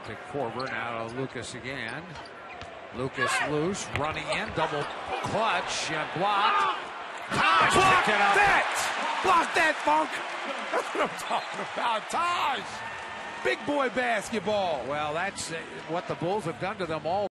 to Corver, now to Lucas again. Lucas loose, running in, double clutch, and blocked. Thaj Block picked it up. that! Block that, Funk! That's what I'm talking about, Thaj! Big boy basketball. Well, that's what the Bulls have done to them all.